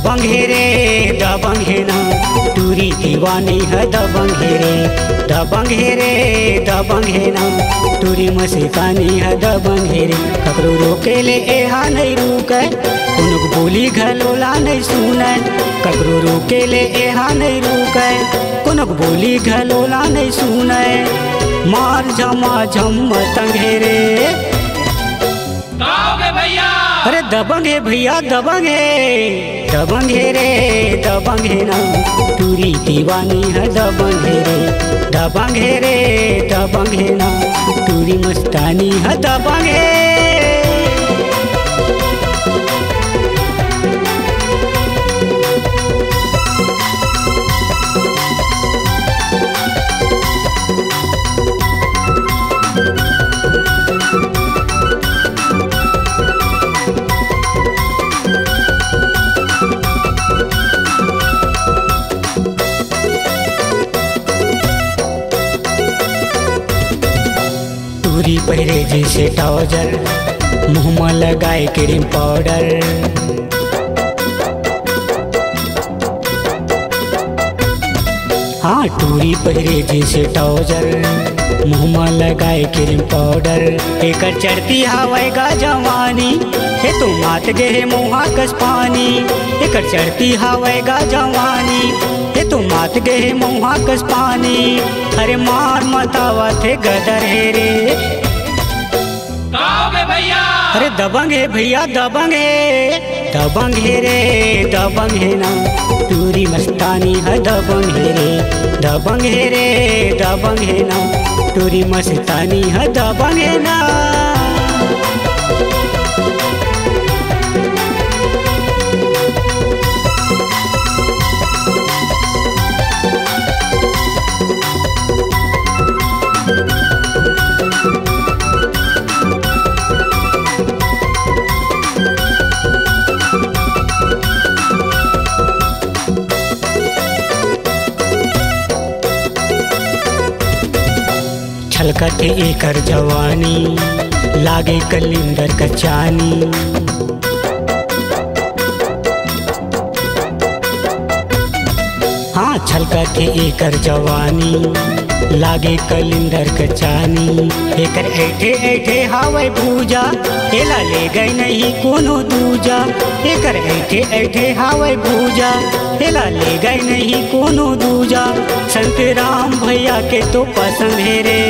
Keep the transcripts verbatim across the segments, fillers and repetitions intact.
दबंग है रे दबंग है ना टूरी दीवानी है दबंग है रे दबंग है रे दबंग है ना टूरी मस्तानी है दबंग है रे ककरो रोके ले एहा नहीं रुके कुनुक बोली घलोला नहीं सुने ककरो रोके ले एहा नहीं रुके कुनुक बोली घलोला नहीं सुने मार झमा झम तंग है रे भैया अरे दबंग है भैया दबंग है दबंग है रे दबंग है ना टूरी दीवानी है दबंग है रे दबंग है रे दबंग है ना टूरी मस्तानी है दबंग है। टूरी पहरे जैसे ट्राउजर मुँह में लगाए क्रीम पाउडर हाँ टूरी पहरे जैसे ट्राउजर मुँह में लगाए क्रीम पाउडर एकर चढ़ती हवाएगा जवानी हे तो मात गे मुँहा कस पानी एकर चढ़ती हवाएगा जवानी हे तो मात गे मुँहा कस पानी अरे मार मतावा थे गदर है रे भैया अरे दबंग है भैया दबंग है दबंग है रे दबंग है ना टूरी मस्तानी है दबंग है रे दबंग है रे दबंग है ना टूरी मस्तानी है दबंग है ना। छलकते एकर जवानी लागे कलिंदर कचानी हाँ छलकते एकर जवानी लागे कलिंदर कचानी एकर ऐठे ऐठे हावे भूजा एला ले गई नहीं कोनो दूजा एकर ऐठे ऐठे हावे भूजा एला ले गई नहीं कोनो दूजा संत राम भैया के तो पसंद है रे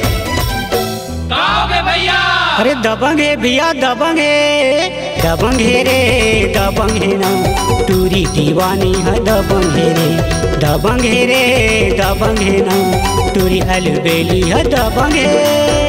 भैया अरे दबंग है भैया दबंग है दबंग है रे दबंग है ना टूरी दीवानी है दबंग है रे दबंग है रे दबंग है ना टूरी अलबेली है दबंग है।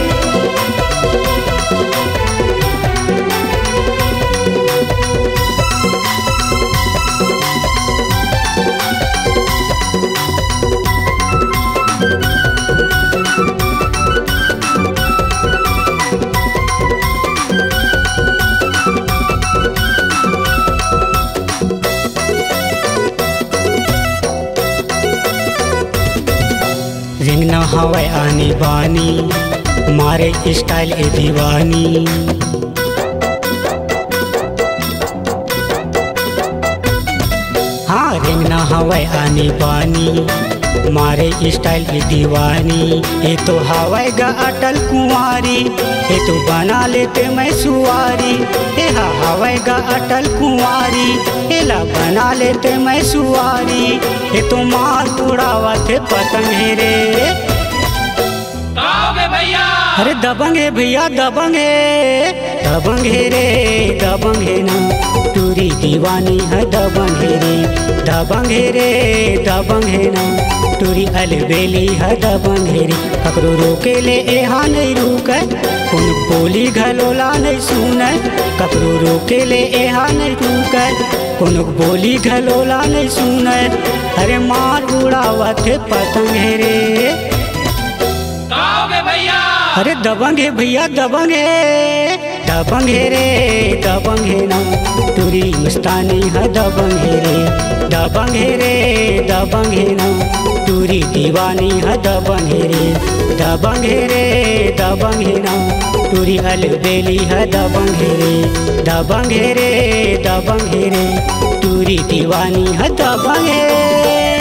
रिंग न हवाए आनी बानी मारे स्टाइल ए दीवानी हाँ रिंग न हवाए आनी बानी मारे स्टाइल ए दीवानी ये तो हवाएगा अटल कुंवारी ये तो बना लेते मैं सुवारी ये हवाएगा अटल कुंवारी एला बना लेते मैं सुवारी ये तो मार उड़ावा थे पतंग है रे भैया अरे दबंग है भैया दबंग है दबंग है रे दबंग है ना टूरी दीवानी है दबंग है रे दबंग है रे दबंग है ना टूरी अलबेली है दबंग है रे ककरो रोके ले एहा नहीं रुके कुन बोली घलोला नहीं सुने ककरो रोके ले एहा नहीं रुके कुन बोली घलोला नहीं सुने अरे मार उड़ावा थे पतंग है रे भैया अरे दबंग है भैया दबंग है दबंग है रे दबंग है ना टूरी मस्तानी है दबंग है रे दबंग है रे दबंग है ना टूरी दीवानी है दबंग है रे दबंग है रे दबंग है ना टूरी अलबेली है दबंग है रे दबंग है रे दबंग है रे टूरी टूरी दीवानी है दबंग है।